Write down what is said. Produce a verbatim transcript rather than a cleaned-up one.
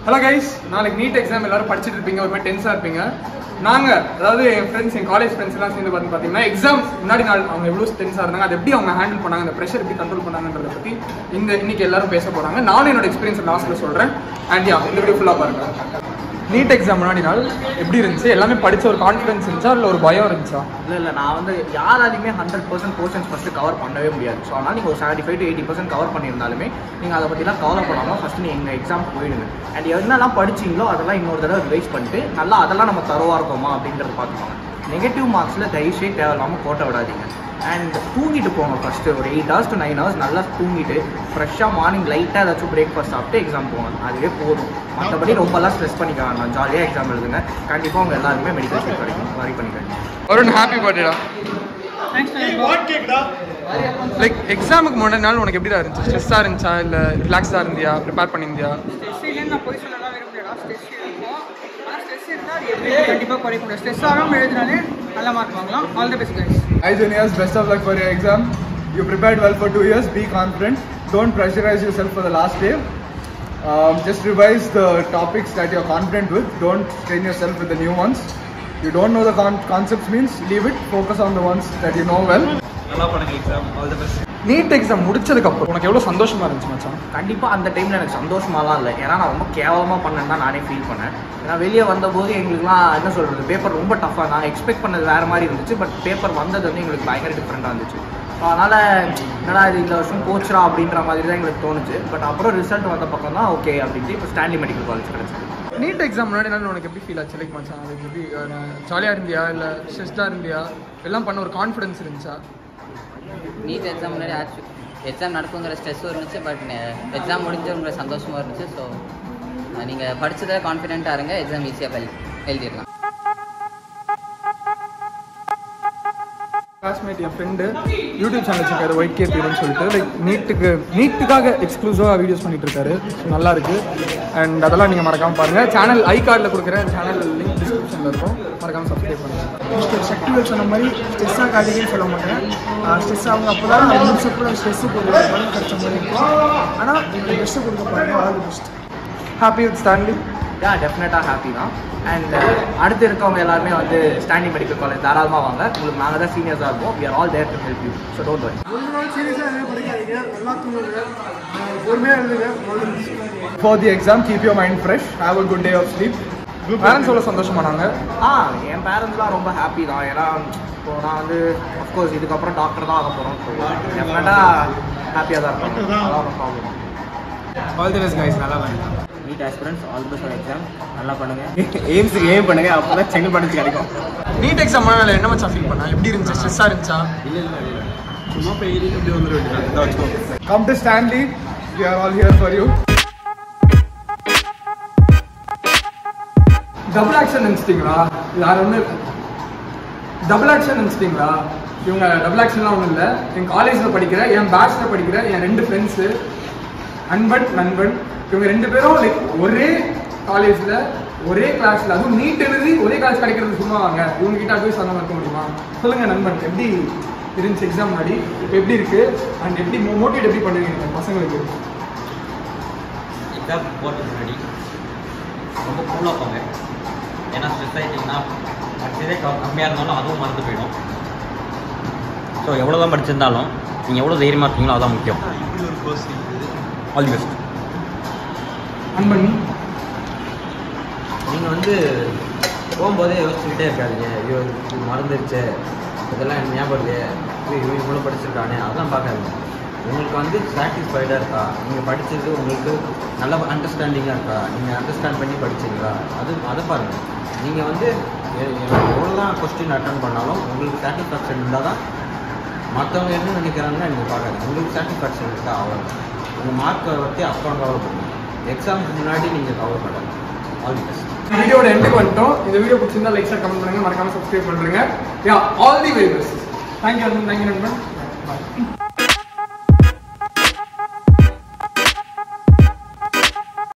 Hello guys, நாளைக்கு NEET exam எல்லாரும் படிச்சிட்டு இருப்பீங்க, ஒரு மாதிரி டென்ஸா இருப்பீங்க. நாங்க அதாவது என் ஃப்ரெண்ட்ஸ் என் காலேஜ் ஃப்ரெண்ட்ஸ் எல்லாம் சேர்ந்து பார்த்து பார்த்தீங்கன்னா எக்ஸாம் முன்னாடி நாள் அவங்க எவ்வளவு டென்ஸா இருந்தாங்க, அதை எப்படி அவங்க ஹேண்டில் பண்ணாங்க, அந்த ப்ரெஷர் எப்படி கண்ட்ரோல் பண்ணாங்கன்றத பத்தி இந்த இன்னைக்கு எல்லாரும் பேச போறாங்க. நானும் என்னோட எக்ஸ்பீரியன்ஸ் லாஸ்ட்ல சொல்றேன். அண்ட் யா இந்த வீடியோ ஃபுல்லா பாருங்க. நீட் எக்ஸாம் முன்னாடி நாள் எப்படி இருந்துச்சு? எல்லாமே படிச்ச ஒரு கான்ஃபிடன்ஸ் இருந்துச்சா இல்லை ஒரு பயம் இருந்துச்சா? இல்லை இல்லை நான் வந்து யாராலையுமே hundred percent portions first cover பண்ணவே முடியாது. ஸோ அதனால் நீங்கள் ஒரு seventy five to eighty percent cover பண்ணியிருந்தாலுமே நீங்கள் அதை பற்றிலாம் கவலைப்படாமல் ஃபஸ்ட்டு நீங்கள் எங்கள் எக்ஸாம் போயிடுங்க. அண்ட் என்னெல்லாம் படிச்சிங்களோ அதெல்லாம் இன்னொரு தடவை ரிவைஸ் பண்ணிட்டு நல்லா அதெல்லாம் நம்ம தரவாக இருக்கோமா அப்படின்றத பார்த்துக்கோங்க. நெகட்டிவ் மார்க்ஸில் தயவுசே தேவையில்லாமல் கோட்டை விடாதீங்க. அண்ட் தூங்கிட்டு போங்க ஃபஸ்ட்டு ஒரு eight hours to nine hours நல்லா தூங்கிட்டு ஃப்ரெஷ்ஷாக மார்னிங் லைட்டாக ஏதாச்சும் பிரேக்ஃபாஸ்ட் சாப்பிட்டு எக்ஸாம் போங்க. அதுவே போதும். மற்றபடி ரொம்பலாம் ஸ்ட்ரெஸ் பண்ணிக்க வேண்டாம். ஜாலியாக எக்ஸாம் எழுதுங்க. கண்டிப்பாக உங்கள் எல்லாருமே மெடிக்கல் சீட் கிடைக்கும். வரி பண்ணிக்கிறேன். ஒரு ஹாப்பி பர்த்டேடா. லைக் எக்ஸாமுக்கு முன்னாடி நாள் உனக்கு எப்படிடா இருந்துச்சு? ஸ்ட்ரெஸ்ஸாக இருந்துச்சா இல்லை ரிலாக்ஸாக இருந்தியா, ப்ரிப்பேர் பண்ணியிருந்தியா? நான் போய் சொல்லலாம் விரும்புகிறேன். ஸ்ட்ரெஸ் இருக்கும், ஆனால் ஸ்ட்ரெஸ் இருந்தால் அது எப்படி கண்டிப்பாக குறைக்க முடியும். ஸ்ட்ரெஸ் ஆகாமல் எழுதினாலே நல்ல மார்க் வாங்கலாம். All the best guys. Hi juniors, best of luck for your exam. You prepared well for two years. Be confident. Don't pressurize yourself for the last day. Um, just revise the topics that you're confident with. Don't strain yourself with the new ones. You don't know the con concepts means leave it. Focus on the ones that you know well. நல்லா பண்ணுங்க exam. All the best. NEET exam முடிச்சதுக்கப்புறம் உனக்கு எவ்வளோ சந்தோஷமா இருந்துச்சு மச்சான்? கண்டிப்பாக அந்த டைமில் எனக்கு சந்தோஷமாலாம் இல்லை. ஏன்னா நான் ரொம்ப கேவலமாக பண்ணேன்னு தான் நானே ஃபீல் பண்ணேன். ஏன்னா வெளியே வந்தபோது எங்களுக்குலாம் என்ன சொல்கிறது, பேப்பர் ரொம்ப டஃப்பாக நாங்கள் எக்ஸ்பெக்ட் பண்ணது வேறு மாதிரி இருந்துச்சு. பட் பேப்பர் வந்தது வந்து எங்களுக்கு பயங்கர டிஃப்ரெண்ட்டாக இருந்துச்சு. ஸோ அதனால் என்னடா இது இந்த வருஷம் போச்சுரா அப்படின்ற மாதிரி தான் எங்களுக்கு தோணுச்சு. பட் அப்புறம் ரிசல்ட் வந்த பக்கம் தான் ஓகே அப்படின்ட்டு இப்போ ஸ்டான்லி மெடிக்கல் காலேஜ் கிடச்சிது. நீட் எக்ஸாம் முன்னாடி நாள் உனக்கு எப்படி ஃபீல் ஆச்சு? லைக் மச்சான் அது எப்படி ஜாலியாக இருந்தியா இல்லை ஸ்ட்ரெஸ்டாக இருந்தியா? எல்லாம் பண்ண ஒரு கான்ஃபிடன்ஸ் இருந்துச்சா? நீட் எக்ஸாம் முன்னாடி ஆச்சு எக்ஸாம் நடக்குங்கிற ஸ்ட்ரெஸ்ஸும் இருந்துச்சு. பட் எக்ஸாம் முடிஞ்சவங்கிற சந்தோஷமாக இருந்துச்சு. ஸோ நீங்கள் படித்ததை கான்ஃபிடென்ட்டாக இருங்க. எக்ஸாம் ஈஸியாக எழு எழுதிடலாம். கிளாஸ்மேட் என் ஃப்ரெண்டு யூடியூப் சேனல் வச்சுருக்காரு, ஒயிட் கே பீடுன்னு சொல்லிட்டு. லைக் நீட்டுக்கு நீட்டுக்காக எக்ஸ்க்ளூசிவாக வீடியோஸ் பண்ணிட்டு இருக்காரு. ஸோ நல்லா இருக்கு. அண்ட் அதெல்லாம் நீங்கள் மறக்காமல் பாருங்கள். சேனல் ஐ கார்டில் கொடுக்குறேன். சேனல் லிங்க் டிஸ்கிரிப்ஷனில் இருக்கும். மறக்காமல் சப்ஸ்கிரைப் பண்ணுங்கள். சக்திகள் சொன்ன மாதிரி ஸ்ட்ரெஸ்ஸாக காட்டிங்கன்னு சொல்ல மாட்டேன். ஸ்ட்ரெஸ் அவங்க அப்போ தான் அஞ்சு நிமிஷத்துல ஸ்ட்ரெஸ்ஸு ஒரு பலன் கிடைச்ச மாதிரி இருக்கும். ஆனால் நீங்கள் பெஸ்ட்டு கொடுக்க பாருங்க. All the best. Happy with Stanley? Yeah டெஃபினட்டாக ஹாப்பி தான். அண்ட் அடுத்து இருக்கவங்க எல்லாருமே வந்து ஸ்டான்லி மெடிக்கல் காலேஜ் தாராளமாக வாங்க. உங்களுக்கு நாங்கள் தான் சீனியர்ஸாக இருப்போம். We are all there to help you. So don't worry. சீரியஸாக எதுவும் படிக்காதீங்க. நல்லா தூங்குங்க, பொறுமையாக எழுதுங்க. For the exam, keep your mind fresh. Have a good day of sleep. Parents எவ்வளோ சந்தோஷமானாங்க? ஆ என் பேரண்ட்ஸ்லாம் ரொம்ப ஹாப்பி தான். ஏன்னா இப்போ நான் வந்து அஃப்கோர்ஸ் இதுக்கப்புறம் டாக்டர் தான் ஆக போகிறோம். ஸோ டெஃபினட்டாக ஹாப்பியாக தான் இருக்கும். அதான் ஒரு problem. All the best guys. நல்லா பண்ணுங்க. NEET aspirants all best for exam. நல்லா பண்ணுங்கள். எய்ம்ஸுக்கு எய்ம் பண்ணுங்கள். அப்போ தான் செங்கல் படிச்சு கிடைக்கும். நீட் எக்ஸாம் முன்னாடி என்ன மச்சான் ஃபீல் பண்ணா? எப்படி இருந்துச்சு? ஸ்ட்ரெஸ்ஸாக இருந்துச்சா? இல்லை இல்லை இல்லை சும்மா போய் எழுதி இப்படி வந்துட வேண்டியது. Come to Stanley. We are all here for you. Double action நினச்சிட்டிங்களா? யார் ஒன்று டபுள் ஆக்ஷன் நினச்சிட்டிங்களா? இவங்க டபுள் ஆக்ஷன்லாம் ஒன்றும் இல்லை. என் காலேஜில் படிக்கிற, என் பேட்சில் படிக்கிற என் ரெண்டு ஃப்ரெண்ட்ஸு அன்பன் நண்பன், இவங்க ரெண்டு பேரும் லைக் ஒரே காலேஜில் ஒரே கிளாஸில், அதுவும் நீட் எழுதி ஒரே கிளாஸ் கிடைக்கிறது சும்மா வாங்க. இவங்க கிட்ட அட்வைஸ் பண்ண இருக்க முடியுமா? சொல்லுங்கள் நண்பன், எப்படி இருந்துச்சு எக்ஸாம் முன்னாடி? இப்போ எப்படி இருக்குது? அண்ட் எப்படி மோட்டிவேட் எப்படி பண்ணுவீங்க பசங்களுக்கு? எக்ஸாம் போகிறதுக்கு முன்னாடி ரொம்ப கூலாக போங்க. ஏன்னா ஸ்ட்ரெஸ் ஆகிட்டிங்கன்னா படிச்சதே கம்மியாக இருந்தாலும் அதுவும் மறந்து போயிடும். ஸோ எவ்வளோ தான் படிச்சிருந்தாலும் நீங்கள் எவ்வளோ தைரியமாக இருக்கீங்களோ அதுதான் முக்கியம். All the best. அன்பன், நீங்கள் வந்து போகும்போதே யோசிச்சுக்கிட்டே இருக்காதீங்க. ஐயோ இது மறந்துருச்சு, இதெல்லாம் எனக்கு ஞாபகம் இல்லையே, இவன் இவ்வளோ படிச்சிருக்கானே, அதெல்லாம் பார்க்காதீங்க. உங்களுக்கு வந்து சாட்டிஸ்ஃபைடாக இருக்கா? நீங்கள் படித்தது உங்களுக்கு நல்ல அண்டர்ஸ்டாண்டிங்காக இருக்கா? நீங்கள் அண்டர்ஸ்டாண்ட் பண்ணி படிச்சிங்களா? அது அதை பாருங்கள். நீங்கள் வந்து எவ்வளோ தான் கொஸ்டின் அட்டன் பண்ணாலும் உங்களுக்கு சாட்டிஸ்ஃபேக்ஷன் இருந்தால் தான் மற்றவங்க என்ன நினைக்கிறாங்கன்னா நீங்கள் பார்க்காது. உங்களுக்கு சாட்டிஸ்ஃபேக்ஷன் இருக்கா? அவ்வளோ உங்கள் மார்க்கை பற்றி அப்புறம் கவலைப்படுங்க. எக்ஸாமுக்கு முன்னாடி நீங்கள் கவலைப்படாது. All the best. வீடியோட எண்டுக்கு வந்துட்டோம். இந்த வீடியோ பிடிச்சிருந்தா லைக் ஷேர் கமெண்ட் பண்ணுங்கள். மறக்காமல் சப்ஸ்கிரைப் பண்ணுறேங்க. Yeah all the very best. Thank you நண்பன். தேங்க்யூ நண்பன். பாய்.